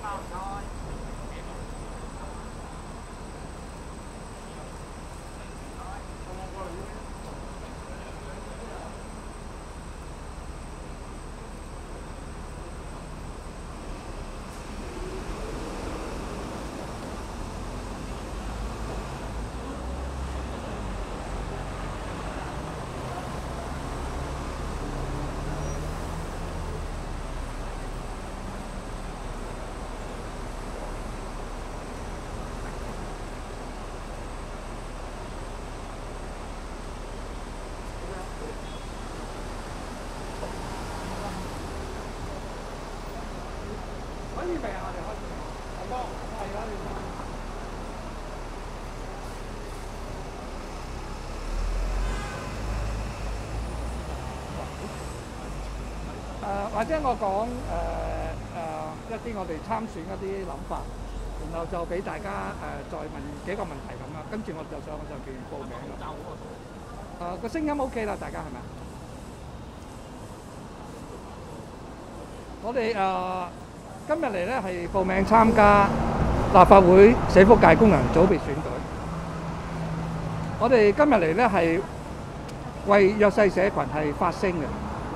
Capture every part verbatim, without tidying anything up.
可以未啊？我哋開始。係咯，係啦，你講。誒，或者我講誒誒一啲我哋參選一啲諗法，然後就俾大家誒再問幾個問題咁啦，跟住我就上我上邊報名啦。誒個聲音 OK 啦，大家係咪？我哋誒。今日嚟咧係報名參加立法會社福界功能組別選舉。我哋今日嚟咧係為弱勢社群係發聲嘅。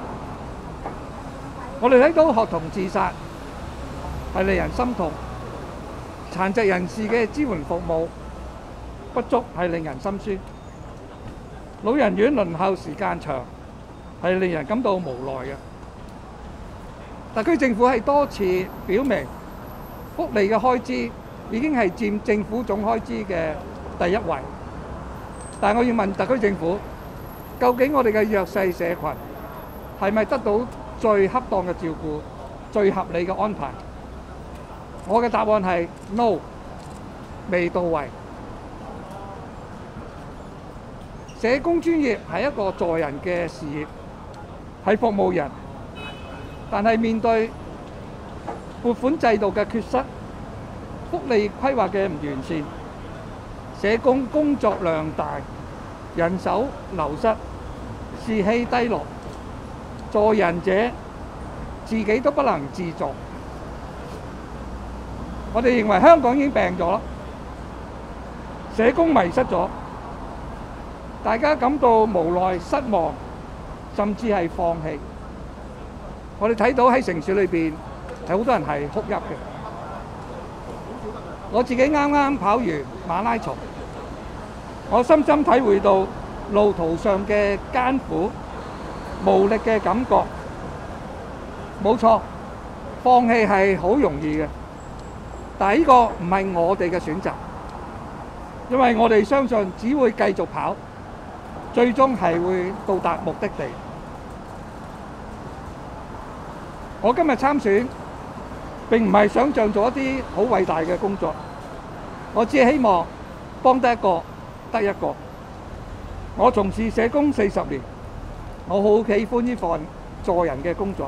我哋睇到學童自殺係令人心痛，殘疾人士嘅支援服務不足係令人心酸，老人院輪候時間長係令人感到無奈嘅。特區政府係多次表明，福利嘅開支已經係佔政府總開支嘅第一位。但係我要問特區政府，究竟我哋嘅弱勢社群係咪得到最恰當嘅照顧、最合理嘅安排？我嘅答案係 no， 未到位。社工專業係一個助人嘅事業，係服務人。但係面對撥款制度嘅缺失、福利規劃嘅唔完善、社工工作量大、人手流失、士氣低落，助人者自己都不能自助。我哋認為香港已經病咗，社工迷失咗，大家感到無奈、失望，甚至係放棄。我哋睇到喺城市裏邊係好多人係哭泣嘅。我自己啱啱跑完馬拉松，我深深體會到路途上嘅艱苦、無力嘅感覺。冇錯，放棄係好容易嘅，但係呢個唔係我哋嘅選擇，因為我哋相信只會繼續跑，最終係會到達目的地。我今日參選並唔係想像做一啲好偉大嘅工作，我只係希望幫得一個得一個。我從事社工四十年，我好喜歡呢份助人嘅工作。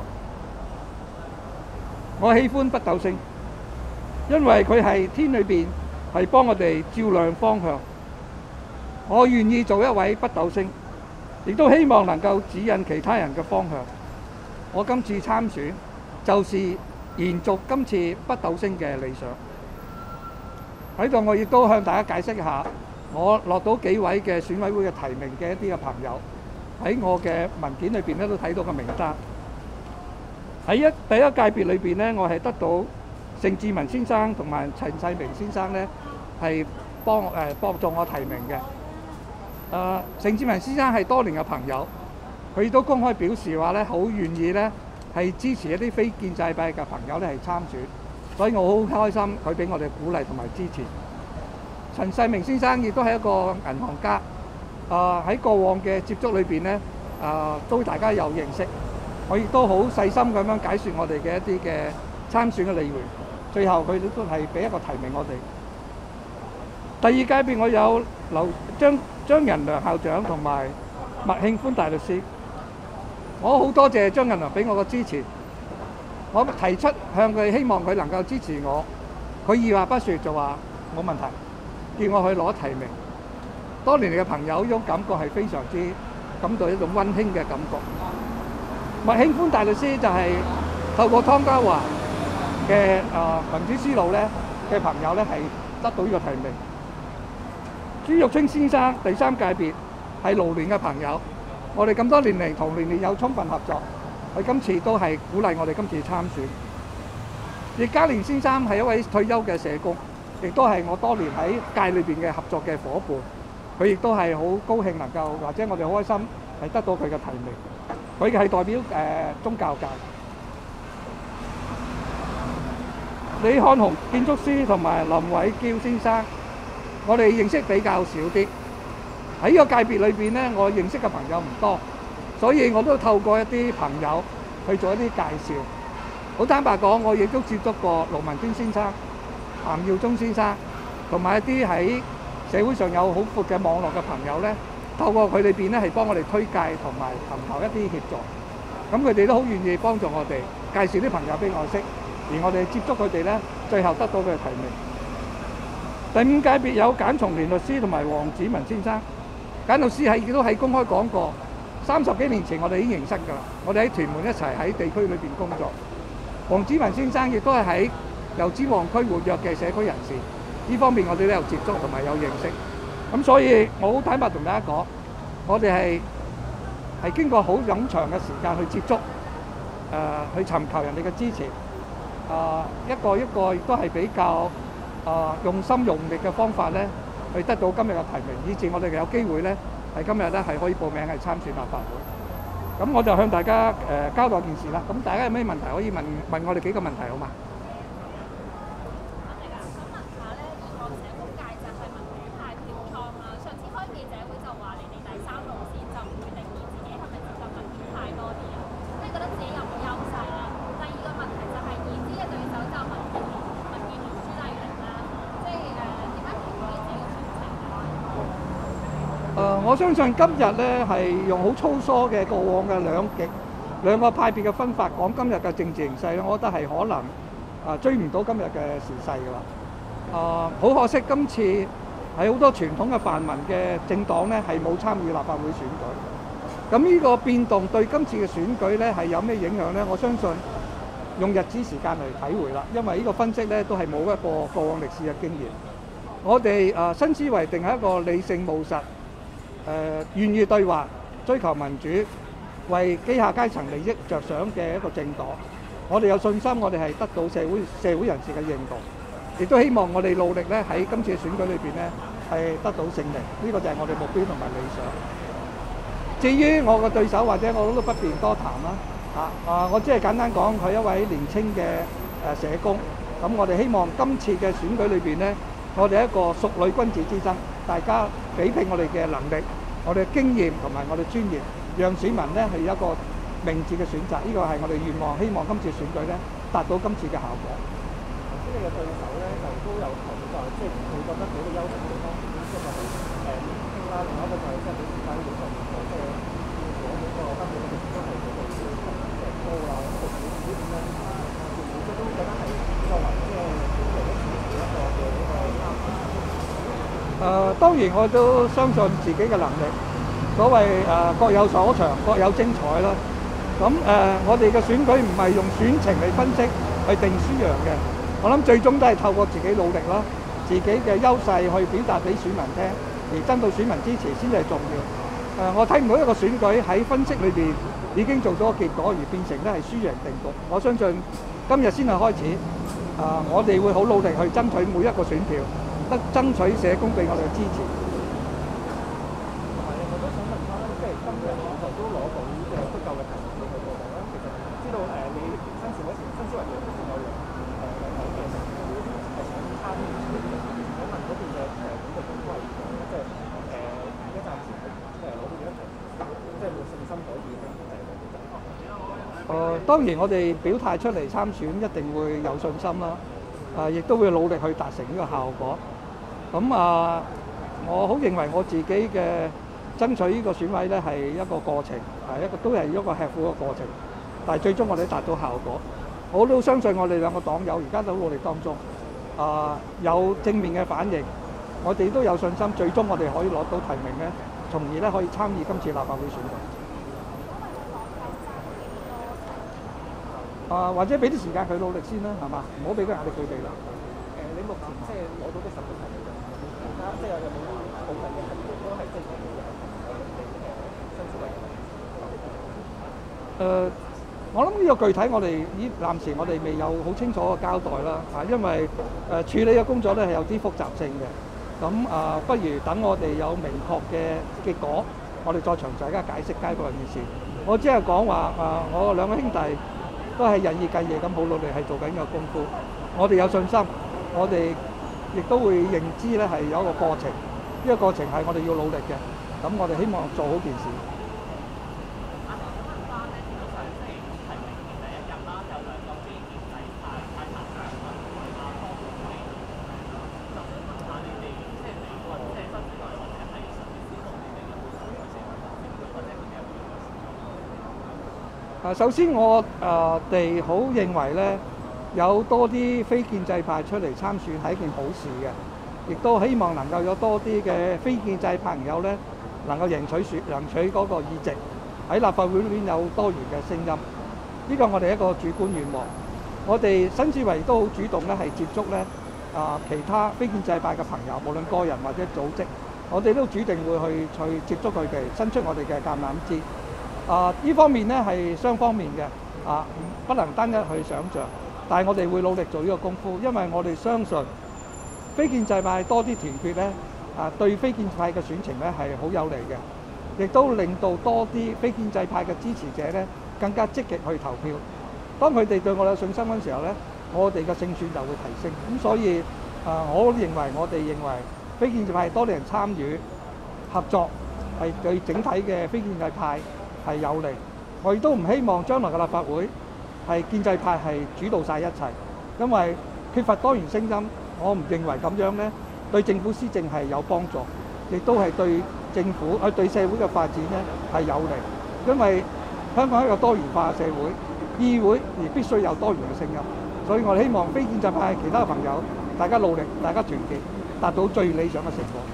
我喜歡北斗星，因為佢係天裏邊係幫我哋照亮方向。我願意做一位北斗星，亦都希望能夠指引其他人嘅方向。我今次參選就是延續今次北斗星嘅理想。喺度我亦都向大家解釋一下，我落到幾位嘅選委會嘅提名嘅一啲嘅朋友，喺我嘅文件裏邊咧都睇到個名單。喺一第一界別裏邊咧，我係得到盛智文先生同埋陳世明先生咧係幫誒幫助我提名嘅。誒盛智文先生係多年嘅朋友，佢亦都公開表示話咧，好願意咧係支持一啲非建制派嘅朋友咧係參選，所以我好開心佢俾我哋鼓勵同埋支持。陳世明先生亦都係一個銀行家，誒喺過往嘅接觸裏邊咧，誒都大家有認識，我亦都好細心咁樣解説我哋嘅一啲嘅參選嘅理由，最後佢都係俾一個提名我哋。第二界別我有劉張張仁良校長同埋麥慶歡大律師，我好多謝張仁良俾我嘅支持。我提出向佢希望佢能夠支持我，佢二話不說就話冇問題，叫我去攞提名。多年嚟嘅朋友，呢種感覺係非常之感到一種溫馨嘅感覺。麥慶歡大律師就係透過湯家驊嘅啊民主思路咧嘅朋友咧係得到呢個提名。朱玉清先生第三界別係勞聯嘅朋友，我哋咁多年嚟同年年有充分合作，佢今次都係鼓勵我哋今次參選。易家連先生係一位退休嘅社工，亦都係我多年喺界裏邊嘅合作嘅夥伴，佢亦都係好高興能夠或者我哋好開心係得到佢嘅提名。佢係代表誒、呃、宗教界。李漢雄建築師同埋林偉嬌先生，我哋認識比較少啲。喺呢個界別裏邊咧，我認識嘅朋友唔多，所以我都透過一啲朋友去做一啲介紹。好坦白講，我亦都接觸過盧文端先生、譚耀宗先生，同埋一啲喺社會上有好闊嘅網絡嘅朋友咧，透過佢裏邊咧係幫我哋推介同埋尋求一啲協助。咁佢哋都好願意幫助我哋，介紹啲朋友俾我識，而我哋接觸佢哋咧，最後得到佢嘅提名。第五界別有簡松年律師同埋黃子文先生。簡律師係亦都喺公開講過，三十幾年前我哋已經認識㗎啦。我哋喺屯門一齊喺地區裏邊工作。黃子文先生亦都係喺油尖旺區活躍嘅社區人士，呢方面我哋都有接觸同埋有認識。咁所以我好坦白同大家講，我哋係係經過好冗長嘅時間去接觸，誒、呃、去尋求人哋嘅支持，啊、呃、一個一個亦都係比較啊、呃、用心用力嘅方法咧，去得到今日嘅提名，以至我哋有機會咧係今日咧係可以報名係參選立法會。咁我就向大家誒、呃、交代件事啦。咁大家有咩問題可以問問我哋幾個問題好嘛？誒、呃，我相信今日咧係用好粗疏嘅過往嘅兩極兩個派別嘅分法講今日嘅政治形勢咧，我覺得係可能啊追唔到今日嘅時勢㗎啦。啊、呃，好可惜，今次係好多傳統嘅泛民嘅政黨咧係冇參與立法會選舉。咁呢個變動對今次嘅選舉咧係有咩影響咧？我相信用日子時間嚟體會啦，因為呢個分析咧都係冇一個過往歷史嘅經驗。我哋啊、呃、新思維定係一個理性務實。誒、呃、願意對話、追求民主、為基下階層利益着想嘅一個政黨，我哋有信心，我哋係得到社會社會人士嘅認同，亦都希望我哋努力咧喺今次嘅選舉裏邊咧係得到勝利，呢、這個就係我哋目標同埋理想。至於我嘅對手，或者我都不便多談啦。啊啊，我只係簡單講，佢一位年青嘅誒社工。咁我哋希望今次嘅選舉裏邊咧，我哋一個淑女君子之爭，大家比拼我哋嘅能力、我哋嘅經驗同埋我哋專業，讓選民咧係有一個明智嘅選擇。呢個係我哋願望，希望今次選舉咧達到今次嘅效果。頭先你嘅對手咧就都有提到，即係佢覺得佢嘅優勢嘅地方，即係話誒年輕啦，另外一個就係即係比較呢個即係要攞嗰個根本嘅地方係嗰個即係高啦，咁個市點樣啊？即係都覺得係作為即係即係一個一個嘅呢個參考。誒、呃、當然我都相信自己嘅能力，所謂誒、呃、各有所長，各有精彩啦。咁誒、呃，我哋嘅選舉唔係用選情嚟分析去定輸贏嘅，我諗最終都係透過自己努力啦，自己嘅優勢去表達俾選民聽，而爭到選民支持先至係重要。誒、呃，我睇唔到一個選舉喺分析裏邊已經做咗個結果，而變成咧係輸贏定局。我相信今日先係開始，誒、呃，我哋會好努力去爭取每一個選票。得爭取社工對我哋嘅支持。同埋我都想問翻咧，即係今日我就都攞到即係足夠嘅提名俾佢哋啦。咁其實知道誒你新時嗰時新思維嘅都有誒有有嘅成員係想參與呢個選舉，想問嗰邊嘅誒管治工作係點咧？即係誒而家暫時誒攞到幾多提名，即係冇信心可以咧就係攞到。誒當然我哋表態出嚟參選一定會有信心啦。誒亦都會努力去達成呢個效果。咁啊，我好認為我自己嘅爭取呢個選委咧係一個過程，係一個都係一個吃苦嘅過程。但係最終我哋達到效果，我都相信我哋兩個黨友而家都努力當中，啊有正面嘅反應，我哋都有信心，最終我哋可以攞到提名咧，從而咧可以參與今次立法會選舉。誒、 啊，或者俾啲時間佢努力先啦，係嘛？唔好俾個壓力佢哋啦。 誒，你目前即係攞到嘅十個提名入面，其他即係有冇部分嘅提名都係即係你係同你誒新思維嘅？ 誒，我諗呢個具體我哋依暫時我哋未有好清楚嘅交代啦，啊，因為誒處理嘅工作咧係有啲複雜性嘅，咁啊，不如等我哋有明確嘅結果，我哋再詳細嘅解釋街坊嘅意思。我只係講話啊，我兩個兄弟都係日以繼夜咁好努力係做緊個功夫，我哋有信心，我哋亦都會認知咧係有一個過程，呢個過程係我哋要努力嘅，咁我哋希望做好件事。啊，首先我誒哋好認為咧，有多啲非建制派出嚟參選係一件好事嘅，亦都希望能夠有多啲嘅非建制朋友咧，能夠贏取選贏取嗰個議席，喺立法會裏邊有多元嘅聲音。呢個我哋一個主觀願望。我哋新思維都好主動咧，係接觸咧啊其他非建制派嘅朋友，無論個人或者組織，我哋都主定會去去接觸佢哋，伸出我哋嘅橄欖枝。啊！呢方面咧係雙方面嘅，啊，不能單一去想像，但係我哋會努力做呢個功夫，因為我哋相信非建制派多啲團結咧，啊，對非建制派嘅選情咧係好有利嘅，亦都令到多啲非建制派嘅支持者咧更加積極去投票。當佢哋對我哋有信心嗰時候咧，我哋嘅勝算就會提升。咁所以啊，我認為我哋認為非建制派多啲人參與合作，係對整體嘅非建制派係有利。我亦都唔希望將來嘅立法會係建制派係主導晒一切，因為缺乏多元聲音，我唔認為咁樣咧對政府施政係有幫助，亦都係對政府去對社會嘅發展咧係有利。因為香港係一個多元化嘅社會，議會而必須有多元嘅聲音，所以我哋希望非建制派其他嘅朋友，大家努力，大家團結，達到最理想嘅成果。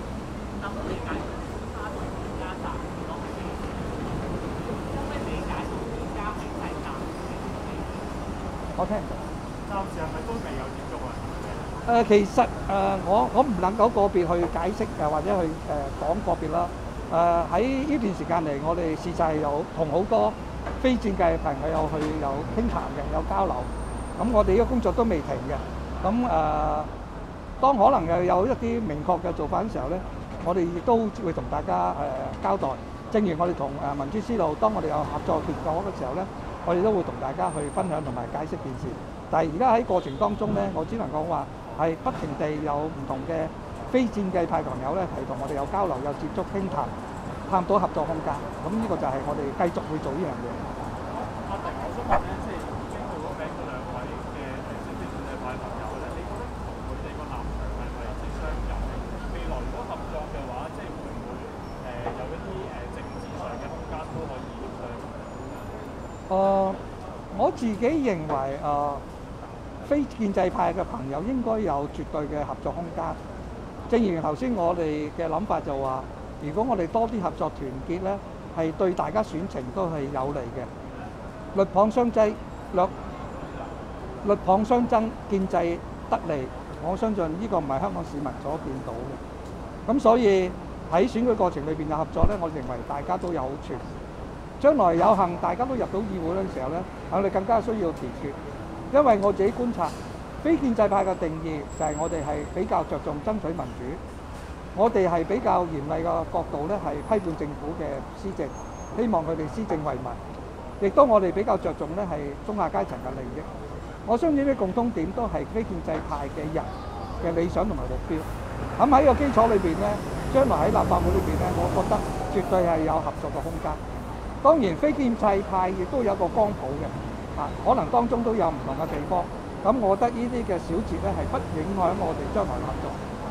我聽唔到。暫時係咪都未有接觸啊？誒，其實誒，我我唔能夠個別去解釋誒，或者去誒講個別啦。誒喺呢段時間嚟，我哋事實係有同好多非建制嘅朋友有去有傾談嘅，有交流。咁我哋呢個工作都未停嘅。咁誒，當可能又有一啲明確嘅做法嘅時候咧，我哋亦都會同大家誒交代。正如我哋同誒民主思路，當我哋有合作結果嘅時候咧，我哋都會同大家去分享同埋解釋件事，但係而家喺過程當中咧，我只能講話係不停地有唔同嘅非建制派朋友咧，係同我哋有交流、有接觸、傾談，探討合作空間。咁呢個就係我哋繼續會做呢樣嘢。阿迪，我想問咧，即係已經報咗名嗰兩位嘅非建制派朋友咧，你覺得同佢哋個立場係咪即相近？未來如果合作嘅話，即係會唔會誒有一啲誒政治上嘅空間都可以去？誒、呃，我自己認為誒、呃，非建制派嘅朋友應該有絕對嘅合作空間。正如頭先我哋嘅諗法就話，如果我哋多啲合作團結咧，係對大家選情都係有利嘅。鷸蚌相爭，鷸鷸蚌相爭，建制得利。我相信呢個唔係香港市民所見到嘅。咁所以喺選舉過程裏邊有合作咧，我認為大家都有好處。將來有幸大家都入到議會嘅時候咧，我哋更加需要團結，因為我自己觀察，非建制派嘅定義就係我哋係比較着重爭取民主，我哋係比較嚴厲嘅角度咧係批判政府嘅施政，希望佢哋施政為民，亦都我哋比較着重咧係中下階層嘅利益。我相信呢啲共通點都係非建制派嘅人嘅理想同埋目標。咁喺呢個基礎裏邊咧，將來喺立法會裏邊咧，我覺得絕對係有合作嘅空間。當然，非建制派亦都有個光譜嘅，啊，可能當中都有唔同嘅地方。咁我覺得呢啲嘅小節咧係不影響我哋將來合作。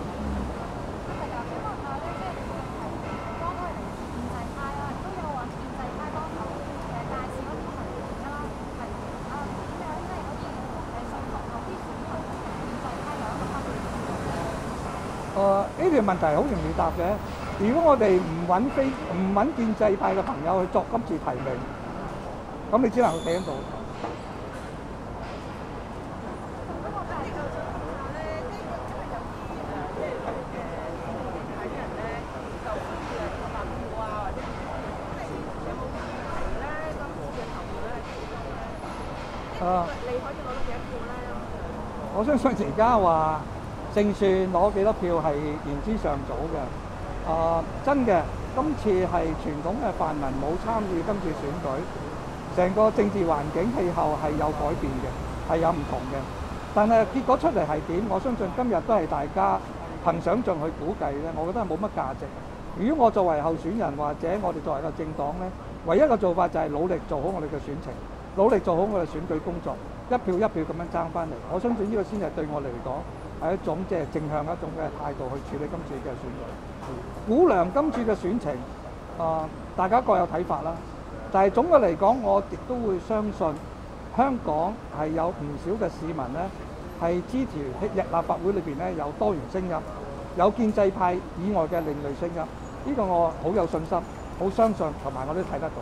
誒，呢條問題好容易答嘅。如果我哋唔揾非唔揾建制派嘅朋友去作今次提名，咁你只能企喺度。 啊你可以攞到幾多票咧？ 我相信而家話勝算攞幾多票係言之尚早嘅。啊、真嘅，今次係傳統嘅泛民冇參與今次選舉，成個政治環境氣候係有改變嘅，係有唔同嘅。但係結果出嚟係點？我相信今日都係大家憑想像去估計咧，我覺得係冇乜價值。如果我作為候選人或者我哋作為一個政黨咧，唯一嘅做法就係努力做好我哋嘅選情，努力做好我哋選舉工作，一票一票咁樣爭翻嚟。我相信呢個先係對我嚟講係一種即係正向一種嘅態度去處理今次嘅選舉。估量今次嘅選情，啊、大家各有睇法啦。但係總嘅嚟講，我亦都會相信香港係有唔少嘅市民咧係支持立法會裏邊咧有多元聲音，有建制派以外嘅另類聲音。呢、個我好有信心，好相信，同埋我都睇得到。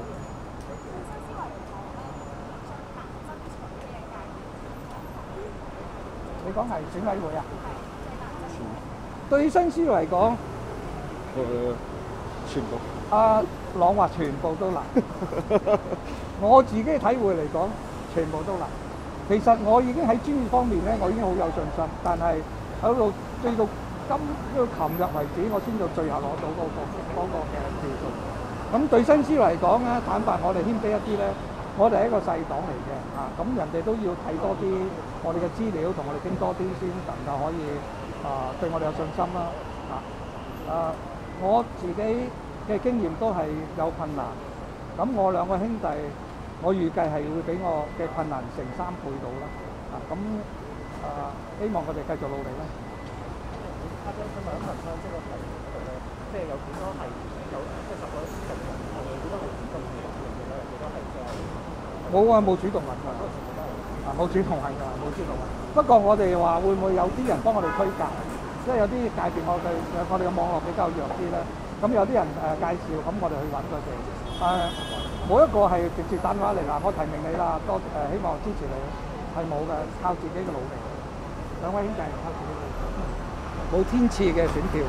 你講係選委會啊？對新思維嚟講， 誒、全部阿朗話全部都難。我自己體會嚟講，全部都難。其實我已經喺專業方面咧，我已經好有信心，但係喺度追到今到琴日為止，我先到最後攞到嗰、個嗰、個嘅票數。咁對新思維嚟講咧，坦白我哋謙卑一啲咧，我哋係一個細黨嚟嘅啊，咁人哋都要睇多啲我哋嘅資料，同我哋傾多啲先能夠可以啊對我哋有信心啦啊啊！我自己嘅經驗都係有困難，咁我兩個兄弟，我預計係會比我嘅困難成三倍到啦啊！咁啊，希望佢哋繼續努力啦。 阿張想問一問翻，即係個題目嗰度咧，即係有幾多係有即係十個主動問題，有幾多係主動問題，有幾多係即係冇啊，冇主動問㗎，啊冇主動問㗎，冇主動問。不過我哋話會唔會有啲人幫我哋推介？即係有啲界別我哋我哋嘅網絡比較弱啲咧，咁有啲人誒、呃、介紹，咁我哋去揾佢哋。誒、冇一個係直接打電話嚟嗱，我提名你啦，多誒、呃、希望支持你，係冇嘅，靠自己嘅努力。兩位兄弟靠自己努力，冇天賜嘅選票。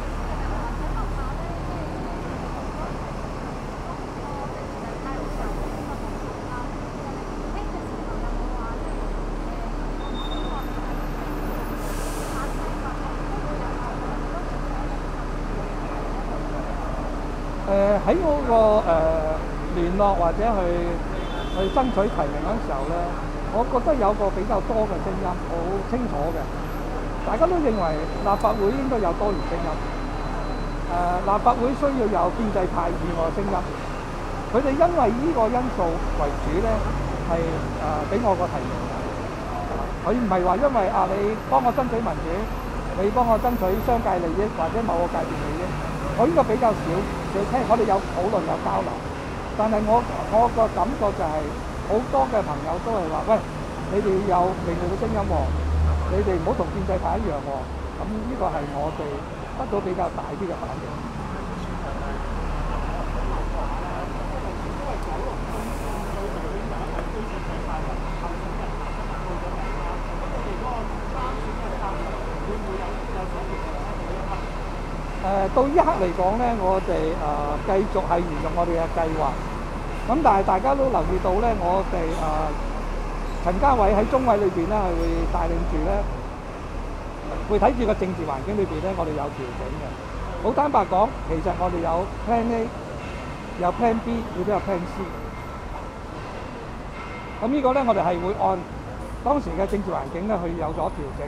誒喺嗰個誒、呃、聯絡或者去去爭取提名嗰陣時候咧，我覺得有個比較多嘅聲音，好清楚嘅。大家都認為立法會應該有多元聲音。誒、呃、立法會需要有建制派以外嘅聲音。佢哋因為呢個因素為主咧，係誒俾我個提名。佢唔係話因為啊你幫我爭取民主，你幫我爭取商界利益或者某個界別利益。我呢個比較少少聽，我哋有討論有交流，但係我我個感覺就係、是、好多嘅朋友都係話：喂，你哋有另類嘅聲音喎，你哋唔好同建制派一樣喎。咁呢個係我哋得到比較大啲嘅反應。誒、呃、到呢一刻嚟講咧，我哋誒、呃、繼續係沿用我哋嘅計劃。咁但係大家都留意到咧，我哋誒、呃、陳家偉喺中委裏邊咧係會帶領住咧，會睇住個政治環境裏邊咧，我哋有調整嘅。好坦白講，其實我哋有 Plan A，有 Plan B， 亦都有 Plan C。咁呢個咧，我哋係會按當時嘅政治環境咧去有咗調整。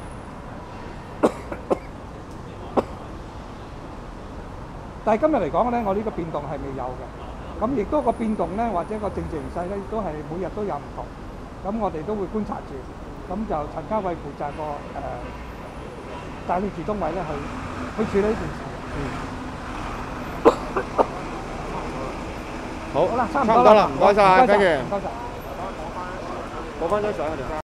但係今日嚟講咧，我呢個變動係未有嘅。咁亦都個變動咧，或者個政治形勢咧，亦都係每日都有唔同。咁我哋都會觀察住。咁就陳家偉負責個誒帶領住中委咧去去處理呢件事。嗯。 好， 好啦，差唔差唔多啦，唔該晒， 唔該跟住唔該晒。 攞翻張相啊，條生。